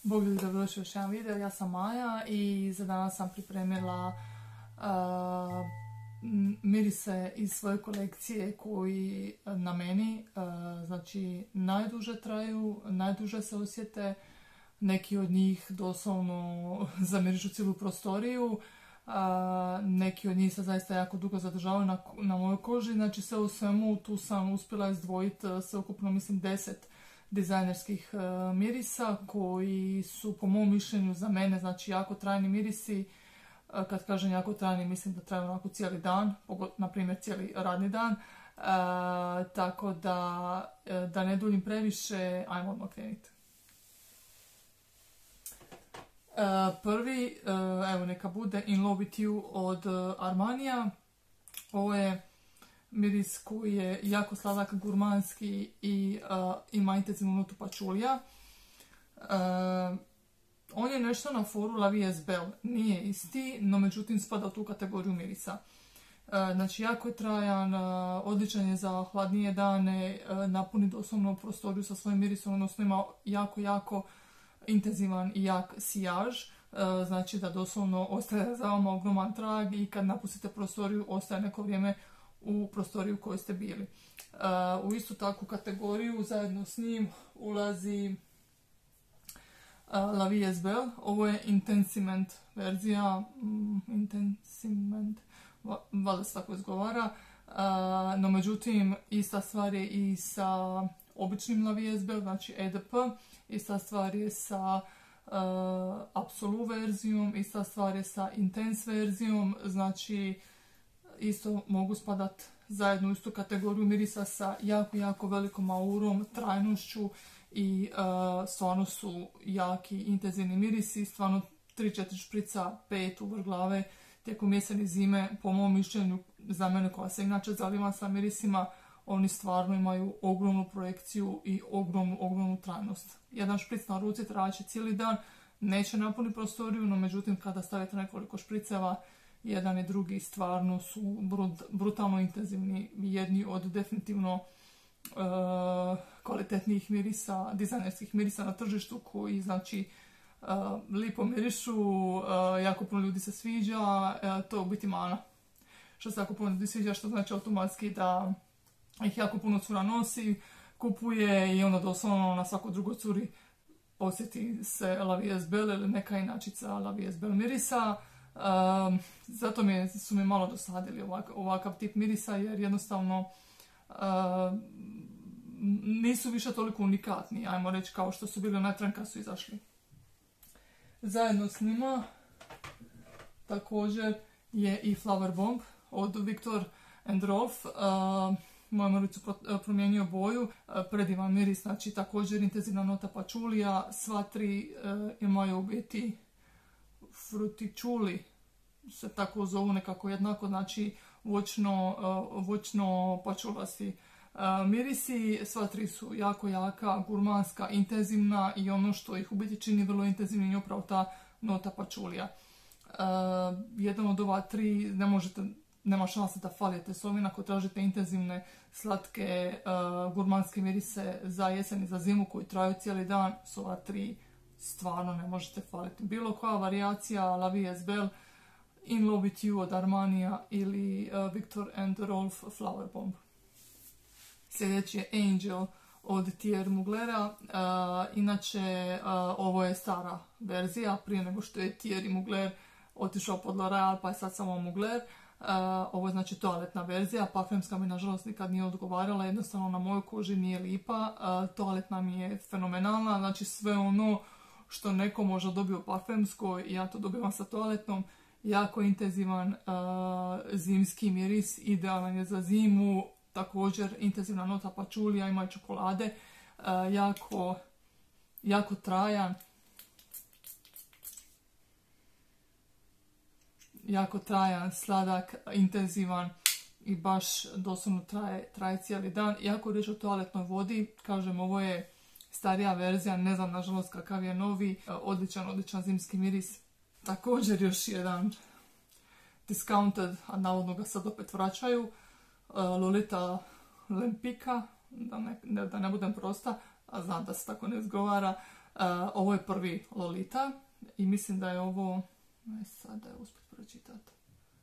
Bog ljudi, dobrodošli u još jedan video. Ja sam Maja i za danas sam pripremila mirise iz svoje kolekcije koji na meni znači najduže traju, najduže se osjete. Neki od njih doslovno zamirišu cijelu prostoriju. Neki od njih se zaista jako dugo zadržavaju na mojoj koži. Znači sve u svemu tu sam uspjela izdvojiti sveukupno mislim 10 dizajnerskih mirisa koji su po mom mišljenju za mene znači jako trajni mirisi. Kad kažem jako trajni mislim da traju onako cijeli dan, na primjer cijeli radni dan. Tako da ne duljim previše, ajmo odmah krenuti. Prvi, evo neka bude In Love With You od Armanija. Ovo je miris koji je jako sladak, gurmanski i ima intenzivnu notu pačulija. On je nešto na foru La Vie Est Belle, nije isti, no međutim spada u tu kategoriju mirisa. Znači jako je trajan, odličan je za hladnije dane, napuni doslovno prostoriju sa svojim mirisom, odnosno ima jako intenzivan i jak sijaž. Znači da doslovno ostaje za vama ogroman trag i kad napustite prostoriju ostaje neko vrijeme u prostoriju u kojoj ste bili. U istu takvu kategoriju zajedno s njim ulazi La Vie Est Belle. Ovo je Intensiment verzija, Intensiment, valjda se tako izgovara, no međutim ista stvar je i sa običnim La Vie Est Belle, znači EDP, ista stvar je sa Absolute verzijom, ista stvar je sa Intense verzijom, znači isto mogu spadat zajedno u istu kategoriju mirisa sa jako velikom aurom, trajnošću i stvarno su jaki, intenzivni mirisi, stvarno 3-4 šprica, 5 uvrh glave tijekom jeseni zime, po mom mišljenju za mene koja se inače zaliva sa mirisima, oni stvarno imaju ogromnu projekciju i ogromnu trajnost. Jedan špric na ruci trajaće cijeli dan, neće napuniti prostoriju, no međutim kada stavite nekoliko špriceva, jedan i drugi stvarno su brutalno intenzivni, jedni od definitivno kvalitetnijih mirisa, dizajnerskih mirisa na tržištu koji znači lipo mirišu, jako puno ljudi se sviđa, to je u biti mana. Što se jako puno ljudi sviđa, što znači automatski da ih jako puno cura nosi, kupuje i onda doslovno na svakoj drugoj curi osjeti se La Vie Est Belle ili neka inačica La Vie Est Belle mirisa. Zato su mi malo dosadili ovakav tip mirisa jer jednostavno nisu više toliko unikatni, ajmo reći, kao što su bili onaj tren kad su izašli. Zajedno s njima također je i Flower Bomb od Viktor & Rolf. Moja Maricu promijenio boju, predivan miris, znači također intenzivna nota pačulija, sva tri imaju u biti frutičuli, se tako zovu nekako jednako, znači voćno pačulasti mirisi. Sva tri su jako jaka, gurmanska, intenzivna i ono što ih u biti čini vrlo intenzivnim je upravo ta nota pačulija. Jedan od ova tri nema šanse da falite s ovim ako tražite intenzivne, slatke, gurmanske mirise za jesen i za zimu koji traju cijeli dan. S ova tri stvarno ne možete faliti. Bilo koja varijacija La Vie Est Belle, In Love With You od Armanija ili Viktor & Rolf Flower Bomb. Sljedeći je Angel od Thierry Mugler. Inače, ovo je stara verzija, prije nego što je Thierry Mugler otišao pod L'Oreal, pa je sad samo Mugler. Ovo je znači toaletna verzija, parfemska mi nažalost nikad nije odgovarala, jednostavno na mojoj koži nije lipa. Toaletna mi je fenomenalna, znači sve ono što neko možda dobije u parfemskoj, ja to dobivam sa toaletnom. Jako intenzivan zimski miris, idealan je za zimu, također intenzivna nota pačulija, ima i čokolade, jako trajan. Jako trajan, sladak, intenzivan i baš doslovno traje cijeli dan. Jako je riječ o toaletnoj vodi, kažem ovo je starija verzija, ne znam nažalost kakav je novi, odličan zimski miris. Također još jedan discounted, a navodno ga sad opet vraćaju, Lolita Lempicka, da ne budem prosta, a znam da se tako ne izgovara, Ovo je prvi Lolita i mislim da je ovo, sad da je uspjet pročitati.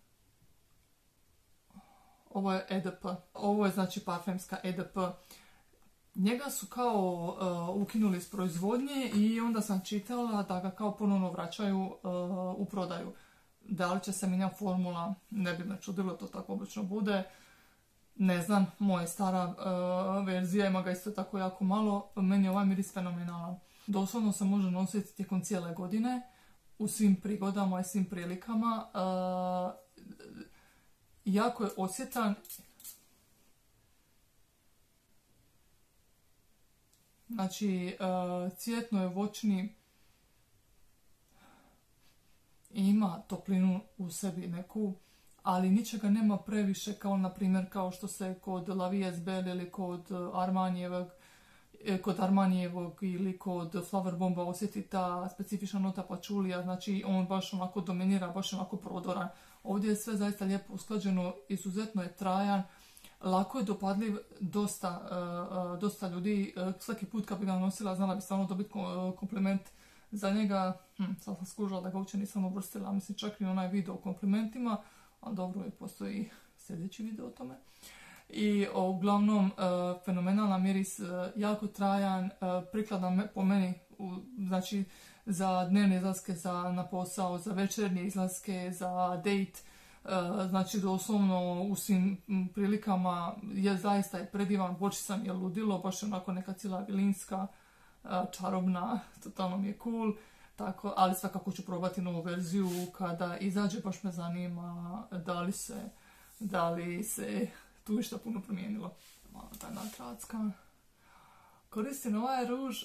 Ovo je EDP. Ovo je znači parfemska EDP. Njega su kao ukinuli iz proizvodnje i onda sam čitala da ga kao ponovno vraćaju u prodaju. Da li će se mijenjati formula, ne bi me čudilo, to tako obično bude. Ne znam, moja stara verzija ima ga isto tako jako malo. Meni je ovaj miris fenomenalan. Doslovno se može nositi tijekom cijele godine, u svim prigodama i svim prilikama. Jako je osjetan. Znači, cvjetno je voćni. Ima toplinu u sebi neku, ali ničega nema previše kao na primjer kao što se kod La Vie Belle ili kod Armanijevog ili kod Flower Bomba osjeti ta specifična nota pačulija, znači on baš onako dominira, baš onako prodoran. Ovdje je sve zaista lijepo usklađeno, izuzetno je trajan, lako je dopadljiv, dosta ljudi, svaki put kad bi ga nosila znala bi stvarno dobiti kompliment za njega. Sad sam skužila da ga uopće nisam uvrstila, mislim čak i onaj video o komplimentima, ali dobro, postoji sljedeći video o tome. I uglavnom fenomenalan miris, jako trajan, prikladan po meni, znači za dnevne izlaske, na posao, za večernje izlaske, za date, znači doslovno u svim prilikama je zaista predivan, boči sam je ludilo, baš onako neka cijela vilinska, čarobna, totalno mi je cool. Tako, ali svakako ću probati novu verziju kada izađe, baš me zanima da li se tu išta puno promijenilo. Malo ta natracka. Koristim ovaj ruž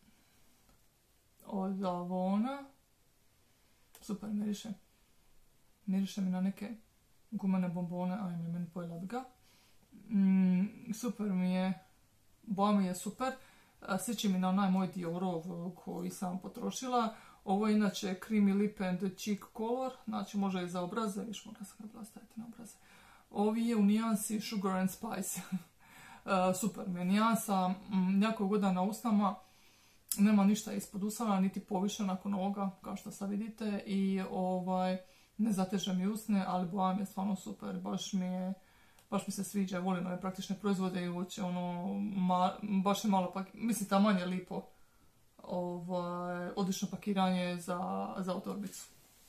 od Avona. Super miriše. Miriše mi na neke gumene bombone, ajme, meni pojela bi ga. Super mi je, boja mi je super. Sjeći mi na onaj moj Diorov koji sam potrošila. Ovo je inače Creamy Lip and Cheek Color, znači može i za obraze, viš možda sam ga bila staviti na obraze. Ovi je u nijansi Sugar and Spice. Super mi je nijansa, jako ugodan na usnama, nema ništa ispod usana, niti poviše nakon ovoga, kao što sad vidite. I ne zateže mi usne, ali boja mi je stvarno super, baš mi se sviđa, volim ove praktične proizvode i uopće baš je malo, mislim taman je lipo, odlično pakiranje za u torbicu.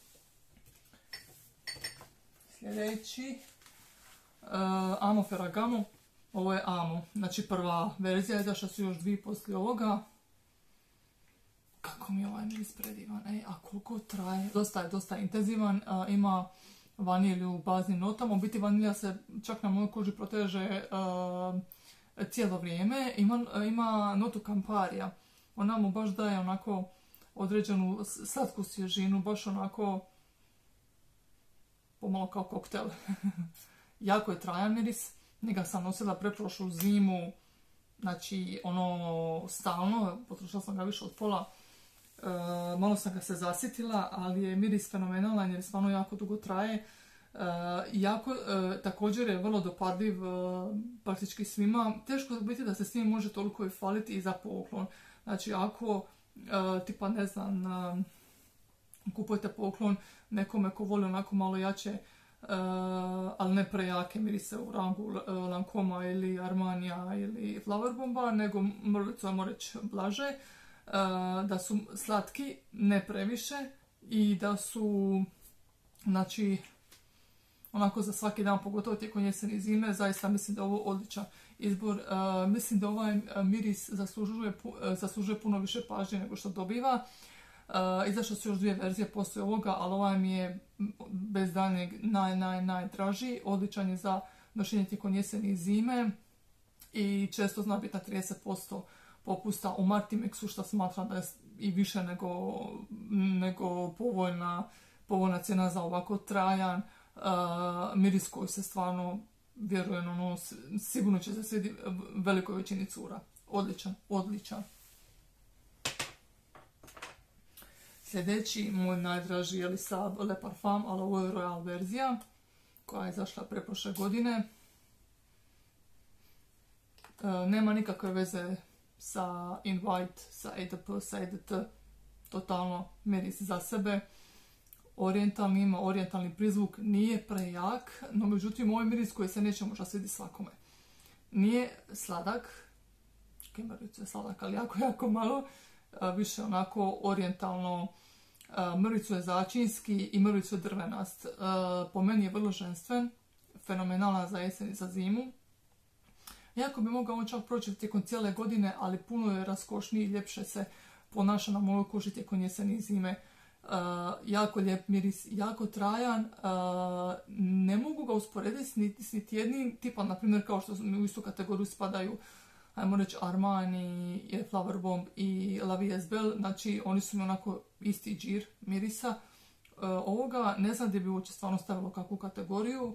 Sljedeći, Amo Ferragamo, ovo je Amo, znači prva verzija, izašla su još 2 poslije ovoga. Kako mi je ovaj miris predivan, a koliko traje, dosta intenzivan, ima vanilju u baznim notama, u biti vanilja se čak na mojoj koži proteže cijelo vrijeme, ima notu kamparija, ona mu baš daje onako određenu slatku svježinu, baš onako pomalo kao koktel. Jako je trajan miris, njega sam nosila pretprošlu zimu, znači stalno, potrošila sam ga više od pola. Malo sam ga se zasjetila, ali je miris fenomenalan jer stvarno jako dugo traje. Također je vrlo dopadljiv praktički svima. Teško je biti da se s njim može toliko i faliti i za poklon. Znači ako tipa ne znam, kupujete poklon nekome ko voli onako malo jače, ali ne prejake mirise u rangu Lancoma ili Armanija ili Flower Bomba, nego mrvicu, ajmo reći, blaže. Da su slatki, ne previše, i da su, znači, onako za svaki dan, pogotovo tijekom jeseni i zime, zaista mislim da je ovo odličan izbor. Mislim da ovaj miris zaslužuje puno više pažnje nego što dobiva. Izašle su još 2 verzije poslije ovoga, ali ovaj mi je bez daljnjeg najdraži. Odličan je za nošenje tijekom jeseni i zime i često zna biti na 30% popusta u Martimexu, što smatram da je i više nego povoljna cijena za ovako trajan miris koji se stvarno, vjerujem, sigurno će se svidjeti velikoj većini cura. Odličan. Sljedeći, moj najdraži je Sab Le Parfum, ali ovo je Royal verzija koja je izašla preprošle godine. Nema nikakve veze sa Invite, sa EDP, sa EDT, totalno miris za sebe. Orijentalni, ima orijentalni prizvuk, nije prejak, no međutim ovaj miris koji se neće možda svidi svakome. Nije sladak, mrvicu je sladak, ali jako malo, više onako orijentalno, mrvicu je začinski i mrvicu je drvenast. Po meni je vrlo ženstven, fenomenalan za jesen i za zimu. Jako bi mogao on čak proći tijekom cijele godine, ali puno je raskošniji i ljepše se ponaša na mojoj koži tijekom jeseni i zime. Jako lijep miris, jako trajan, ne mogu ga usporediti s niti jednim tipom, na primjer kao što u istu kategoriju spadaju, ajmo reći, Armani, Flower Bomb i La Vie est Belle, znači oni su mi onako isti džir mirisa. Ovoga ne znam gdje bi uopće stvarno stavilo kakvu kategoriju,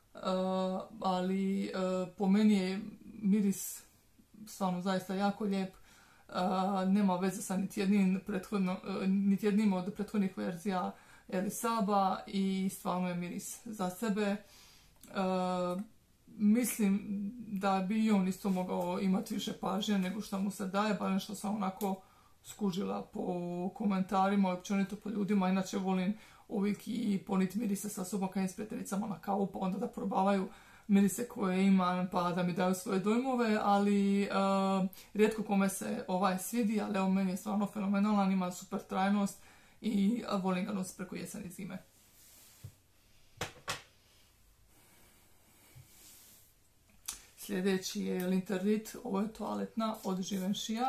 ali po meni je miris stvarno zaista jako lijep. Nema veze sa niti jednim od prethodnih verzija Elisaba i stvarno je miris za sebe. Mislim da bi on isto mogao imati više pažnje nego što mu se daje, bar nešto sam onako skužila po komentarima i općenito po ljudima. Inače volim uvijek i poniti mirise sa sobom kad s prijateljicama na kavu, pa onda da probavaju mirise koje imam, pa da mi daju svoje dojmove, ali rijetko kome se ovaj svidi, ali evo meni je stvarno fenomenalan, ima super trajnost i volim ga nositi preko jeseni i zime. Sljedeći je L'Interdit, ovo je toaletna od Givenchyja.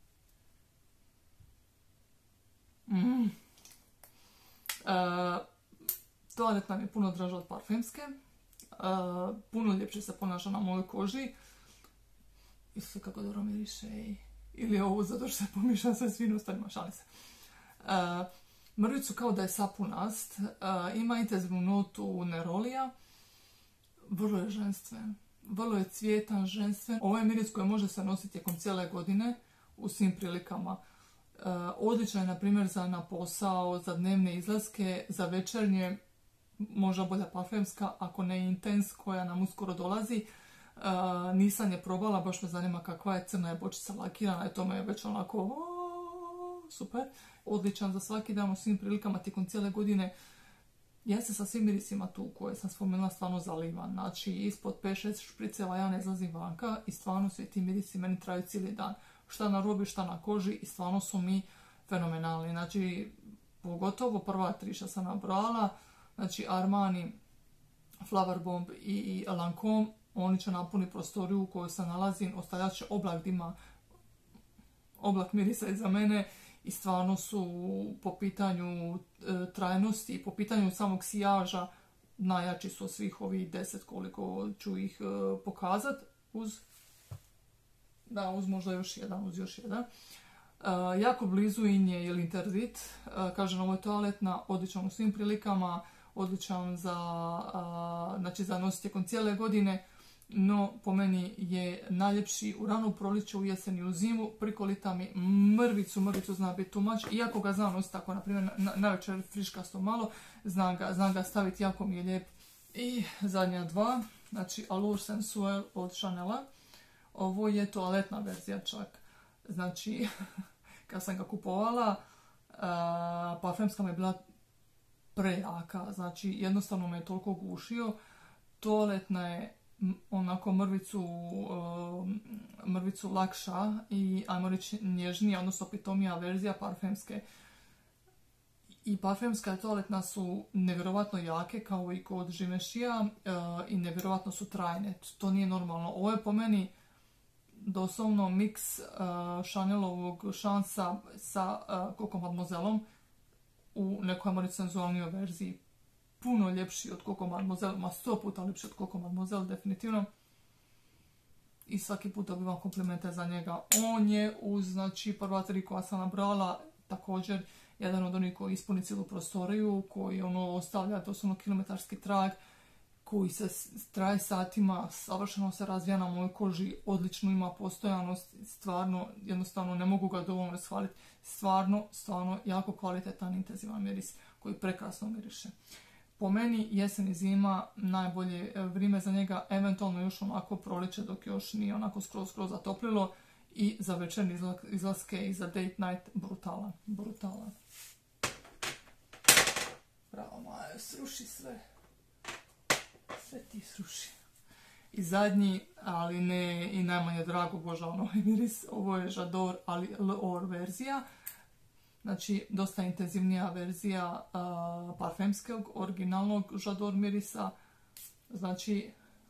Toaletna mi je puno draža od parfemske. Puno ljepše se ponaša na mojoj koži. Isto kako dobro miriše. Ili ovo zato što se pomišljam sa svim ostalima, šalim se. Mrvicu kao da je sapunast. Ima intenzivnu notu nerolija. Vrlo je ženstven. Vrlo je cvjetan, ženstven. Ovo je miris koji može se nositi tijekom cijele godine u svim prilikama. Odličan je, na primjer, na posao, za dnevne izlaske, za večernje, možda bolja parfemska, ako ne Intens, koja nam uskoro dolazi. Nisam je probala, baš me zanima kakva je, crna je bočica lakirana, to me je već onako super. Odličan za svaki dan u svim prilikama tijekom cijele godine. Ja se sa svim mirisima tu koje sam spomenula stvarno zalivam. Znači, ispod 5-6 špriceva ja ne izlazim vanka i stvarno svi ti mirisi meni traju cijeli dan. Šta na robi, šta na koži i stvarno su mi fenomenalni. Znači, pogotovo prva tri što sam nabrala, znači Armani, Flower Bomb i Lancome, oni će napuniti prostoriju u kojoj se nalazim, ostavljat će oblak dima, oblak mirisa iza mene i stvarno su po pitanju trajnosti i po pitanju samog sijaža najjači su od svih ovih 10 koliko ću ih pokazat uz možda još jedan. Jako blizu in je L'Interdit, kažem, ovo je toaletna, odličan u svim prilikama, odličan za nositi tijekom cijele godine, no po meni je najljepši u ranu proljeće, u jesen i u zimu. Prikolita mi mrvicu zna biti tumač, iako ga znam nositi tako, na primjer, na večer friškasto malo, znam ga staviti, jako mi je lijep. I zadnja dva, znači Allure Sensuelle od Chanela. Ovo je toaletna verzija čak. Znači, kad sam ga kupovala, parfemska mi je bila prejaka. Znači, jednostavno me je toliko gušio. Toaletna je onako mrvicu lakša i, ajmo reći, nježnija, odnosno pitomija verzija parfemske. I parfemska i toaletna su nevjerovatno jake, kao i kod Givenchyja, i nevjerovatno su trajne. To nije normalno. Ovo je po meni doslovno miks Chanelovog šansa sa Coco Mademoiselleom u nekoj senzualnijoj verziji. Puno ljepši od Coco Mademoiselle, 100 puta ljepši od Coco Mademoiselle, definitivno. I svaki put dobivam komplimente za njega. On je uz, znači, prva tri koja sam nabrala, također jedan od onih koji ispuni cijelu prostoriju, koji ostavlja doslovno kilometarski trag, koji se traje satima, savršeno se razvija na mojoj koži, odlično ima postojanost, stvarno, jednostavno ne mogu ga dovoljno shvaliti. Stvarno, jako kvalitetan, intenzivan miris koji prekrasno miriše. Po meni jesen i zima najbolje vrijeme za njega, eventualno još onako proljeće dok još nije onako skroz zatoplilo i za večernje izlaske i za date night brutalan. Brutalan. Bravo Majo, sruši sve. Sve ti sruši. I zadnji, ali ne i najmanje drago, obožavam ovaj miris, ovo je J'adore, ali L'Or verzija. Znači, dosta intenzivnija verzija parfemskog, originalnog J'adore mirisa. Znači,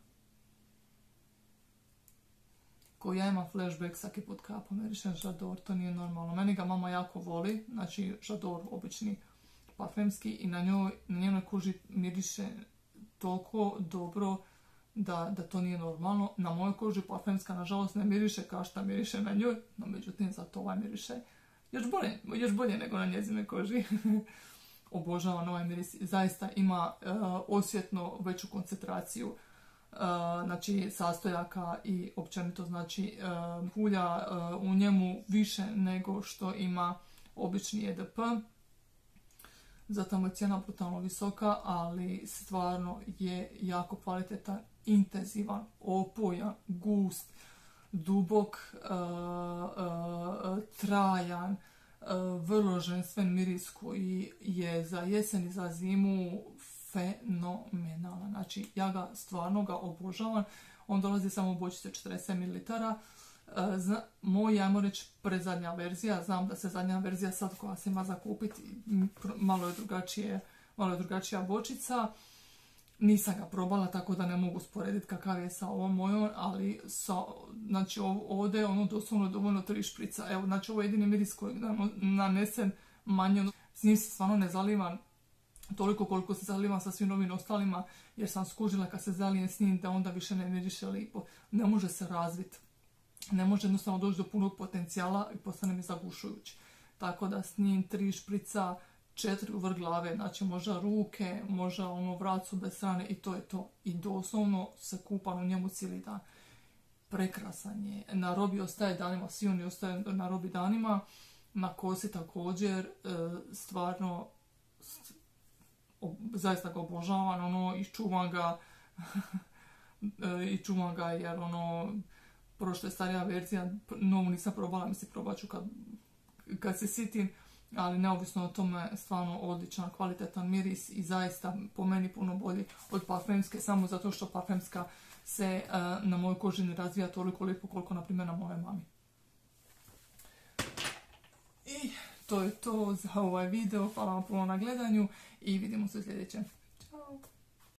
ko ja imam flashback svaki put kapom mirišem J'adore, to nije normalno. Meni ga mama jako voli, znači J'adore obični parfemski i na njenoj koži miriše toliko dobro da to nije normalno. Na mojoj koži parfemska nažalost ne miriše kao što miriše na njoj, no međutim zato ovaj miriše još bolje nego na njezinoj koži. Obožavam ovaj miris, zaista ima osjetno veću koncentraciju znači sastojaka i općenito znači ulja u njemu više nego što ima obični EDP. Zato mu je cijena brutalno visoka, ali stvarno je jako kvalitetan, intenzivan, opojan, gust, dubok, trajan, vrlo ženstven miris koji je za jesen i za zimu fenomenalan. Znači, ja ga stvarno obožavam. On dolazi samo u bočice 40 ml. Moj, ajmo reći, predzadnja verzija. Znam da se zadnja verzija sad koja se ima za kupiti, malo je drugačija bočica. Nisam ga probala, tako da ne mogu sporediti kakav je sa ovom mojom, ali znači ovdje je ono doslovno dovoljno 3 šprica. Evo, znači ovo je jedini miris koji nanesen manje. S njim se stvarno ne zalivam toliko koliko se zalivam sa svim ovim ostalima, jer sam skužila kad se zalijem s njim da onda više ne miriše lipo. Ne može se razviti. Ne može jednostavno doći do punog potencijala i postane mi zagušujući. Tako da s njim 3 šprica, 4 u vrh glave, znači možda ruke, možda vrat su bez strane i to je to. I doslovno se kupam u njemu cijeli dan. Prekrasan je. Na robi ostaje danima, svi oni ostaju na robi danima. Na kosi također, stvarno, zaista ga obožavam, i čuvam ga jer prošla je starija verzija, novu nisam probala, mislim probat ću kad se sitim, ali neovisno o tome stvarno odličan, kvalitetan miris i zaista po meni puno bolji od parfemske, samo zato što parfemska se na mojoj koži ne razvija toliko lijepo koliko na primjer na moje mami. I to je to za ovaj video, hvala vam puno na gledanju i vidimo se u sljedećem.